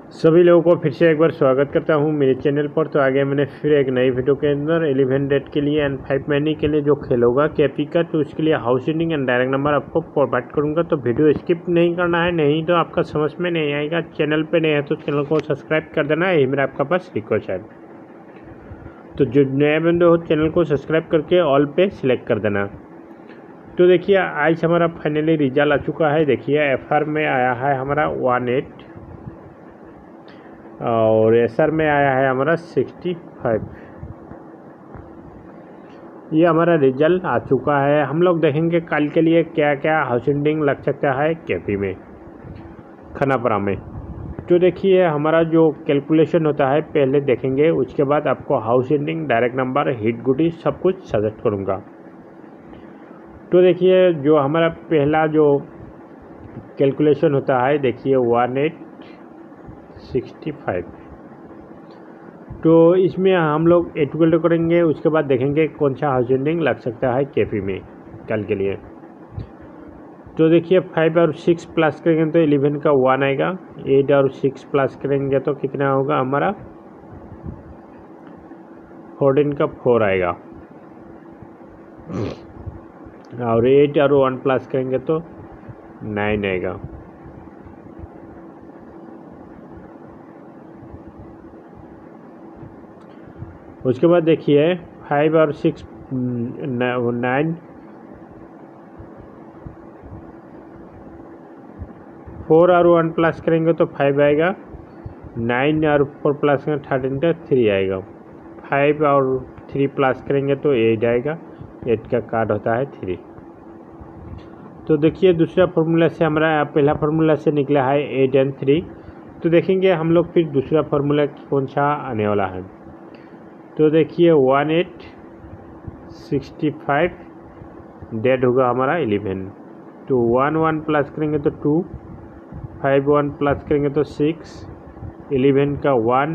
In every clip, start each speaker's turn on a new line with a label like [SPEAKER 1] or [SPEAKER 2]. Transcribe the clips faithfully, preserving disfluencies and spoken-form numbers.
[SPEAKER 1] सभी लोगों को फिर से एक बार स्वागत करता हूं मेरे चैनल पर। तो आगे मैंने फिर एक नई वीडियो के अंदर इलेवन डेट के लिए एंड फाइव महीने के लिए जो खेल होगा केपी का, तो उसके लिए house ending and direct number आपको प्रोवाइड करूंगा। तो वीडियो स्किप नहीं करना है, नहीं तो आपका समझ में नहीं आएगा। चैनल पे नहीं है तो चैनल को सब्सक्राइब कर देना, यही मेरा आपका पास रिक्वेस्ट है। तो जो नए बंदे हो चैनल को सब्सक्राइब करके ऑल पे सिलेक्ट कर देना। तो देखिए आज हमारा फाइनली रिजल्ट आ चुका है। देखिए एफ आर में आया है हमारा वन एट और एस आर में आया है हमारा सिक्सटी फाइव। ये हमारा रिजल्ट आ चुका है। हम लोग देखेंगे कल के लिए क्या क्या हाउस एंडिंग लग सकता है केपी में, खानापारा में। तो देखिए हमारा जो कैलकुलेशन होता है पहले देखेंगे, उसके बाद आपको house ending, direct number, hit गुटी सब कुछ सजेस्ट करूँगा। तो देखिए जो हमारा पहला जो कैलकुलेशन होता है, देखिए वन एट सिक्सटी फाइव। तो इसमें हम लोग एटुकल करेंगे, उसके बाद देखेंगे कौन सा हाउस एंडिंग लग सकता है केपी में कल के लिए। तो देखिए फाइव और सिक्स प्लस करेंगे तो इलेवन का वन आएगा। एट और सिक्स प्लस करेंगे तो कितना होगा हमारा, फोर्टीन का फोर आएगा। और एट और वन प्लस करेंगे तो नाइन आएगा। उसके बाद देखिए फाइव और सिक्स नाइन, फोर और वन प्लस करेंगे तो फाइव आएगा। नाइन और फोर प्लस करेंगे थर्टीन का थ्री आएगा। फाइव और थ्री प्लस करेंगे तो एट आएगा। एट का कार्ड होता है थ्री। तो देखिए दूसरा फार्मूला से हमारा पहला फार्मूला से निकला है एट एंड थ्री। तो देखेंगे हम लोग फिर दूसरा फार्मूला कौन सा आने वाला है। तो देखिए one eight sixty five dead होगा हमारा इलेवन। तो वन वन प्लस करेंगे तो टू, फाइव वन प्लस करेंगे तो सिक्स, इलेवन का वन,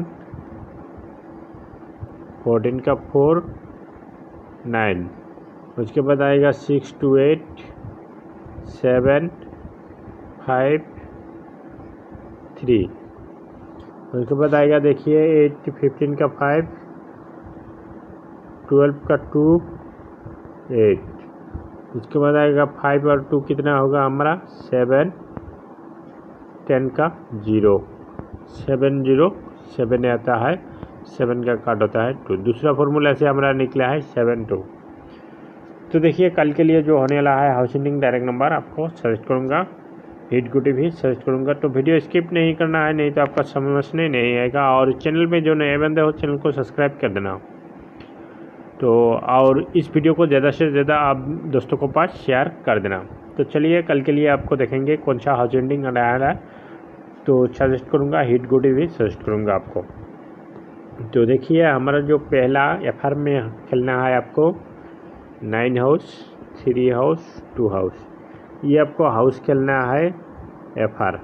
[SPEAKER 1] फोर्टीन का फोर, नाइन। उसके बाद आएगा six two eight, seven, five, three. उसके बाद आएगा देखिए एट फिफ्टीन का फाइव, ट्वेल्व का टू, एट। उसके बाद आएगा फाइव और टू कितना होगा हमारा, सेवन, टेन का जीरो, सेवन जीरो सेवन आता है। सेवन का कार्ड होता है टू। दूसरा फॉर्मूला से हमारा निकला है सेवन टू। तो देखिए कल के लिए जो होने वाला है हाउस एंडिंग डायरेक्ट नंबर आपको सजेस्ट करूँगा, हिट गुटी भी सजेस्ट करूँगा। तो वीडियो स्किप नहीं करना है, नहीं तो आपका समझ नहीं आएगा। और चैनल पे जो नए बंदे हो चैनल को सब्सक्राइब कर देना। तो और इस वीडियो को ज़्यादा से ज़्यादा आप दोस्तों को पास शेयर कर देना। तो चलिए कल के लिए आपको देखेंगे कौन सा हाउस एंडिंग आया है, तो सजेस्ट करूँगा, हिट गुटी भी सजेस्ट करूँगा आपको। तो देखिए हमारा जो पहला एफ आर में खेलना है आपको nine house, three house, two house. ये आपको हाउस खेलना है एफ आर।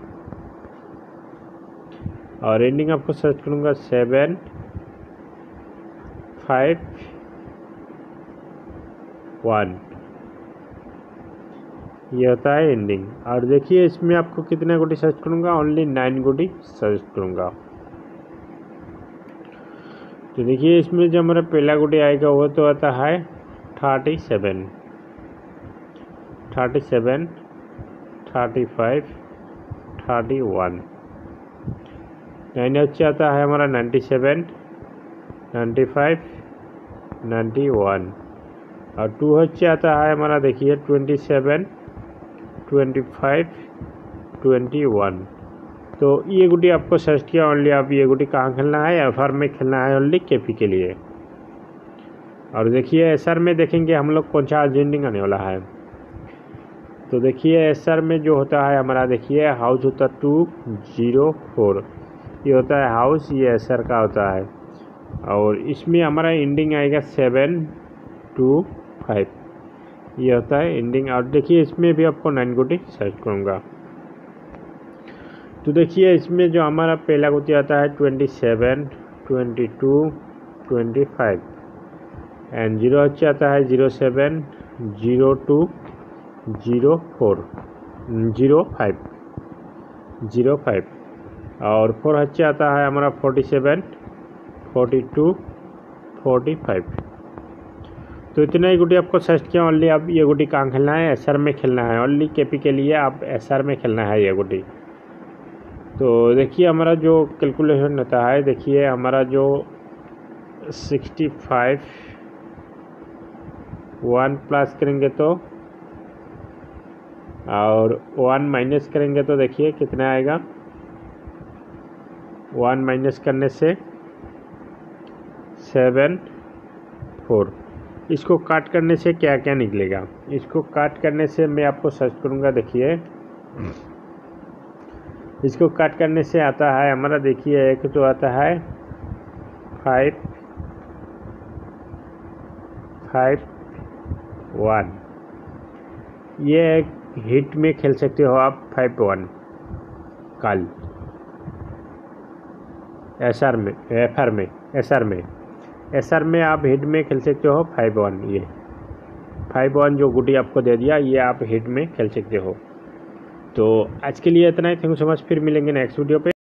[SPEAKER 1] और एंडिंग आपको सर्च करूँगा सेवन, फाइव, वन। ये होता है एंडिंग। और देखिए इसमें आपको कितने गोटी सर्च करूँगा, ओनली नाइन गोटी सर्च करूँगा। तो देखिए इसमें जो हमारा पहला गोटी आएगा वो तो आता है thirty seven, thirty seven, thirty five, thirty one. Nine अच्छे आता है हमारा ninety seven, ninety five, ninety one. और टू अच्छे आता है हमारा देखिए twenty seven, twenty five, twenty one. तो ये गुटी आपको सर्च किया ओनली। आप ये गुटी कहाँ खेलना है, एफ आर में खेलना है ओनली केपी के लिए। और देखिए एस आर में देखेंगे हम लोग कौन सा एंडिंग आने वाला है। तो देखिए एस आर में जो होता है हमारा, देखिए हाउस होता है टू जीरो फोर। ये होता है हाउस, ये एस आर का होता है। और इसमें हमारा एंडिंग आएगा सेवन टू फाइव। ये होता है एंडिंग। और देखिए इसमें भी आपको नाइन गोटी सर्च करूँगा। तो देखिए इसमें जो हमारा पहला गोटी आता है twenty seven, twenty two, twenty five. And zero अच्छे आता है zero seven, zero two, zero four, zero five, zero five. और फोर अच्छे आता है हमारा forty seven, forty two, forty five. तो इतना ही गुटी आपको सजेस्ट किया। ओनली अब ये गुटी कहाँ खेलना है, एसआर में खेलना है। ओनली केपी के लिए आप एसआर में खेलना है ये गुटी। तो देखिए हमारा जो कैलकुलेशन होता है, देखिए हमारा जो सिक्सटी फाइव वन प्लस करेंगे तो और वन माइनस करेंगे तो देखिए कितना आएगा। वन माइनस करने से सेवन फोर। इसको काट करने से क्या क्या निकलेगा, इसको काट करने से मैं आपको सर्च करूँगा। देखिए इसको काट करने से आता है हमारा, देखिए एक तो आता है फाइव फाइव वन। ये एक हिट में खेल सकते हो आप फाइव वन कल एस आर में, एफ आर में, एस आर में एस आर में आप हिट में खेल सकते हो फाइव वन। ये फाइव वन जो गुटी आपको दे दिया, ये आप हिट में खेल सकते हो। तो आज के लिए इतना ही। Thank you so much. फिर मिलेंगे नेक्स्ट वीडियो पे।